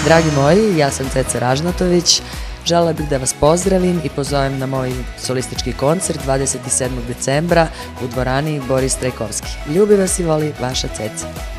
Dragi moji, ja sam Ceca Ražnatović. Želela bih da vas pozdravim i pozovem na moj solistički koncert 27. decembra u dvorani Boris Trajkovski. Ljubi vas i voli vaša Ceca.